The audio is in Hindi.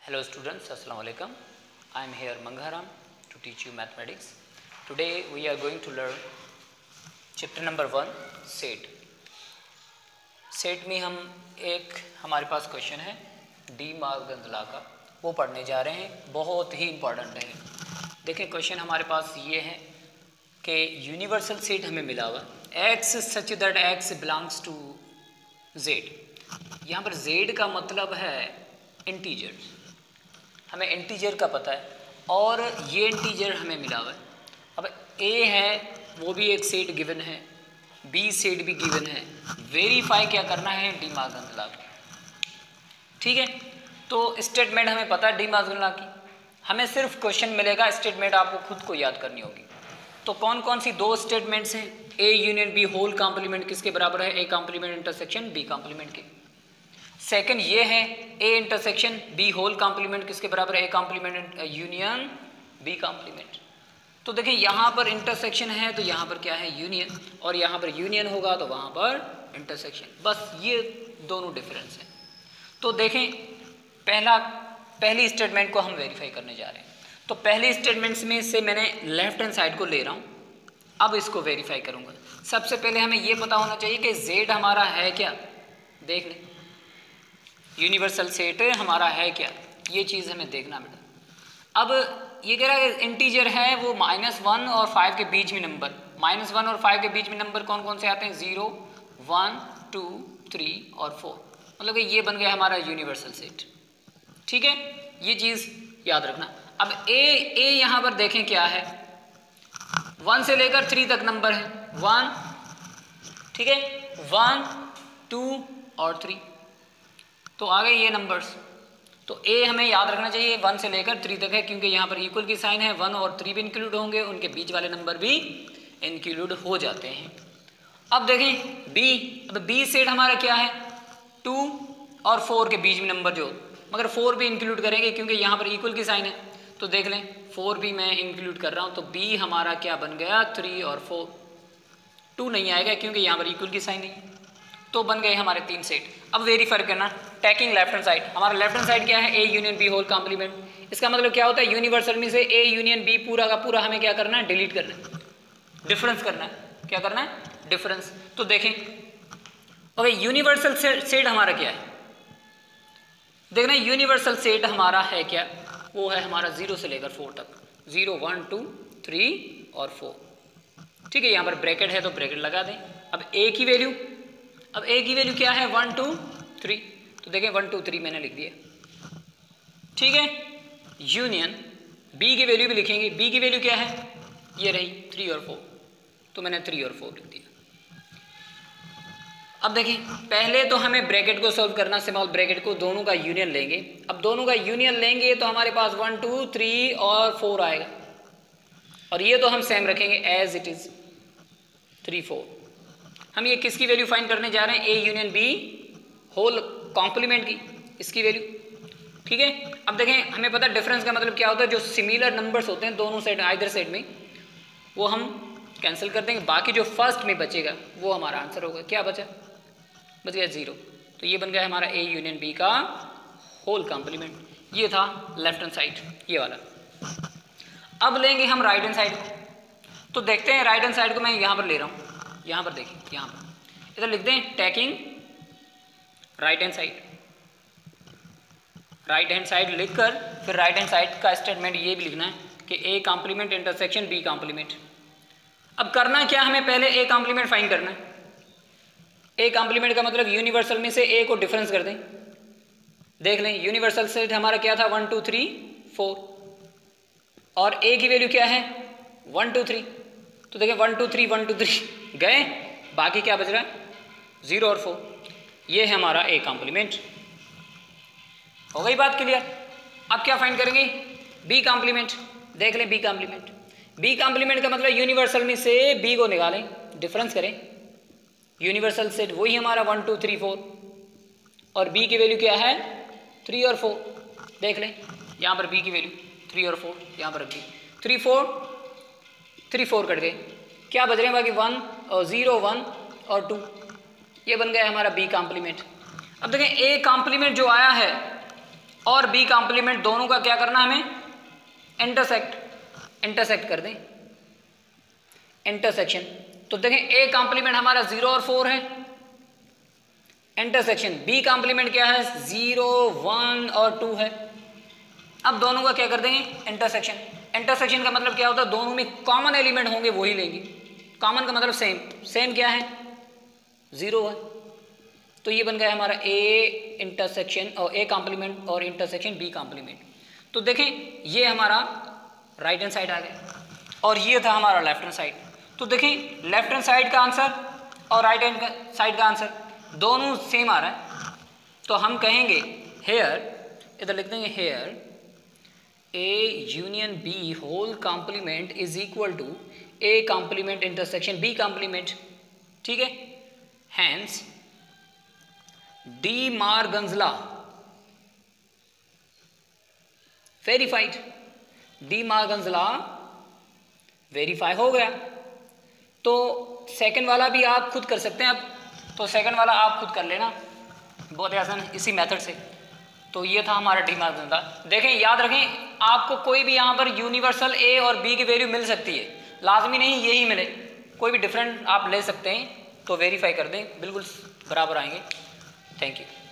Hello students, Assalamu alaikum. I am here Mangharam to teach you mathematics. Today we are going to learn chapter number 1 set. Set में हम एक हमारे पास क्वेश्चन है डी मार्गन लॉ का, वो पढ़ने जा रहे हैं। बहुत ही इम्पॉर्टेंट है। देखें क्वेश्चन हमारे पास ये है कि यूनिवर्सल सेट हमें मिला हुआ x such that x belongs to z. यहाँ पर जेड का मतलब है इंटीजर, हमें इंटीजर का पता है और ये इंटीजर हमें मिला हुआ है। अब ए है वो भी एक सेट गिवन है, बी सेट भी गिवन है। वेरीफाई क्या करना है? De Morgan law. ठीक है, तो स्टेटमेंट हमें पता है डी मार्गन लॉ की, हमें सिर्फ क्वेश्चन मिलेगा, स्टेटमेंट आपको खुद को याद करनी होगी। तो कौन कौन सी दो स्टेटमेंट्स हैं? A union B whole complement किसके बराबर है? A complement intersection B complement के। सेकंड ये है A intersection B whole complement किसके बराबर है? A complement union B complement. तो देखिए यहाँ पर इंटरसेक्शन है तो यहाँ पर क्या है? यूनियन, और यहाँ पर यूनियन होगा तो वहाँ पर इंटरसेक्शन। बस ये दोनों डिफरेंस हैं। तो देखें पहली स्टेटमेंट को हम वेरीफाई करने जा रहे हैं। तो पहली स्टेटमेंट्स में से मैंने लेफ्ट हैंड साइड को ले रहा हूँ, अब इसको वेरीफाई करूँगा। सबसे पहले हमें ये पता होना चाहिए कि जेड हमारा है क्या। देख लें यूनिवर्सल सेट हमारा है क्या, ये चीज़ हमें देखना बेटा। अब ये कह रहा है इंटीजर है वो -1 और 5 के बीच में नंबर, -1 और 5 के बीच में नंबर कौन कौन से आते हैं? 0, 1, 2, 3 और 4। मतलब कि ये बन गया हमारा यूनिवर्सल सेट। ठीक है, ये चीज़ याद रखना। अब ए यहाँ पर देखें क्या है, 1 से लेकर 3 तक नंबर है, 1, ठीक है, 1, 2 और 3, तो आ गए ये नंबर्स। तो ए हमें याद रखना चाहिए 1 से लेकर 3 तक है, क्योंकि यहाँ पर इक्वल की साइन है, 1 और 3 भी इंक्लूड होंगे, उनके बीच वाले नंबर भी इंक्लूड हो जाते हैं। अब देखें बी, अब बी सेट हमारा क्या है? 2 और 4 के बीच में नंबर जो, मगर 4 भी इंक्लूड करेंगे क्योंकि यहाँ पर इक्वल की साइन है। तो देख लें 4 भी मैं इंक्लूड कर रहा हूँ, तो बी हमारा क्या बन गया? 3 और 4। 2 नहीं आएगा क्योंकि यहाँ पर इक्वल की साइन नहीं है। तो बन गए हमारे 3 सेट। अब वेरीफाई करना टैकिंग लेफ्ट हैंड साइड। हमारा लेफ्ट हैंड साइड क्या है? A union B whole complement. इसका मतलब क्या होता है? यूनिवर्सल में से ए यूनियन बी पूरा का पूरा हमें क्या करना है? डिलीट करना है, डिफरेंस करना है। क्या करना है? डिफरेंस। तो देखें ओके, यूनिवर्सल सेट हमारा क्या है? देखना यूनिवर्सल सेट हमारा है क्या? वो है हमारा 0 से लेकर 4 तक, 0, 1, 2, 3 और 4। ठीक है, यहाँ पर ब्रैकेट है तो ब्रैकेट लगा दें। अब ए की वैल्यू, अब ए की वैल्यू क्या है? 1, 2, 3। तो देखें 1, 2, 3 मैंने लिख दिया। ठीक है, यूनियन बी की वैल्यू भी लिखेंगे। बी की वैल्यू क्या है? ये रही 3 और 4, तो मैंने 3 और 4 लिख दिया। अब देखिए पहले तो हमें ब्रैकेट को सॉल्व करना, स्मॉल ब्रैकेट को, दोनों का यूनियन लेंगे। अब दोनों का यूनियन लेंगे तो हमारे पास 1, 2, 3 और 4 आएगा, और ये तो हम सेम रखेंगे एज इट इज 3, 4। हम ये किसकी वैल्यू फाइंड करने जा रहे हैं? A union B whole complement की, इसकी वैल्यू। ठीक है, अब देखें हमें पता है डिफरेंस का मतलब क्या होता है? जो सिमिलर नंबर्स होते हैं दोनों साइड, आइदर साइड में, वो हम कैंसिल कर देंगे, बाकी जो फर्स्ट में बचेगा वो हमारा आंसर होगा। क्या बचा? बच गया 0। तो ये बन गया हमारा ए यूनियन बी का होल कॉम्प्लीमेंट। ये था लेफ्ट हैंड साइड, ये वाला। अब लेंगे हम राइट हैंड साइड को। तो देखते हैं राइट हैंड साइड को मैं यहाँ पर ले रहा हूँ, यहाँ पर देखिए, यहाँ पर इधर लिख दें taking right hand side. Right hand side लिखकर फिर राइट हैंड साइड का स्टेटमेंट ये भी लिखना है कि A complement intersection B complement. अब करना क्या? हमें पहले ए कॉम्प्लीमेंट फाइंड करना है। ए कॉम्प्लीमेंट का मतलब यूनिवर्सल में से ए को डिफरेंस कर दें। देख लें यूनिवर्सल सेट हमारा क्या था? 1, 2, 3, 4, और ए की वैल्यू क्या है? 1, 2, 3। तो देखिए 1, 2, 3, 1, 2, 3 गए, बाकी क्या बच रहा है? 0 और 4। ये है हमारा ए कॉम्प्लीमेंट। हो गई बात क्लियर? अब क्या फाइंड करेंगे? B complement. देख लें बी कॉम्प्लीमेंट। बी कॉम्प्लीमेंट का मतलब यूनिवर्सल में से बी को निकालें, डिफरेंस करें। यूनिवर्सल सेट वही हमारा 1, 2, 3, 4, और बी की वैल्यू क्या है? 3 और 4। देख लें यहाँ पर बी की वैल्यू 3 और 4, यहाँ पर रख दी। 3, 4 कट गए, क्या बच रहे हैं बाकी? 1 और 0, 1 और 2। ये बन गया हमारा बी कॉम्प्लीमेंट। अब देखें ए कॉम्प्लीमेंट जो आया है और बी कॉम्प्लीमेंट दोनों का क्या करना हमें, इंटरसेक्ट कर दें, इंटरसेक्शन। तो देखें ए कॉम्प्लीमेंट हमारा 0 और 4 है, इंटरसेक्शन बी कॉम्प्लीमेंट क्या है 0 1 और 2 है। अब दोनों का क्या कर देंगे, इंटरसेक्शन। इंटरसेक्शन का मतलब क्या होता है, दोनों में कॉमन एलिमेंट होंगे वही लेंगे। कॉमन का मतलब सेम क्या है 0 है। तो ये बन गया हमारा ए इंटरसेक्शन और ए कॉम्प्लीमेंट और इंटरसेक्शन बी कॉम्प्लीमेंट। तो देखें ये हमारा राइट हैंड साइड आ गया और ये था हमारा लेफ्ट हैंड साइड। तो देखें लेफ्ट हैंड साइड का आंसर और राइट हैंड साइड का आंसर दोनों सेम आ रहा है। तो हम कहेंगे हेयर, इधर लिख देंगे here A union B whole complement is equal to A complement intersection B complement. ठीक है, hence De Morgan's law verified, De Morgan's law verify हो गया। तो सेकंड वाला भी आप खुद कर सकते हैं। अब तो सेकंड वाला आप खुद कर लेना, बहुत आसान इसी मेथड से। तो ये था हमारा डी मॉर्गन्स लॉ। देखें याद रखें आपको कोई भी यहाँ पर यूनिवर्सल ए और बी की वैल्यू मिल सकती है, लाजमी नहीं यही मिले, कोई भी डिफरेंट आप ले सकते हैं। तो वेरीफाई कर दें, बिल्कुल बराबर आएंगे। Thank you.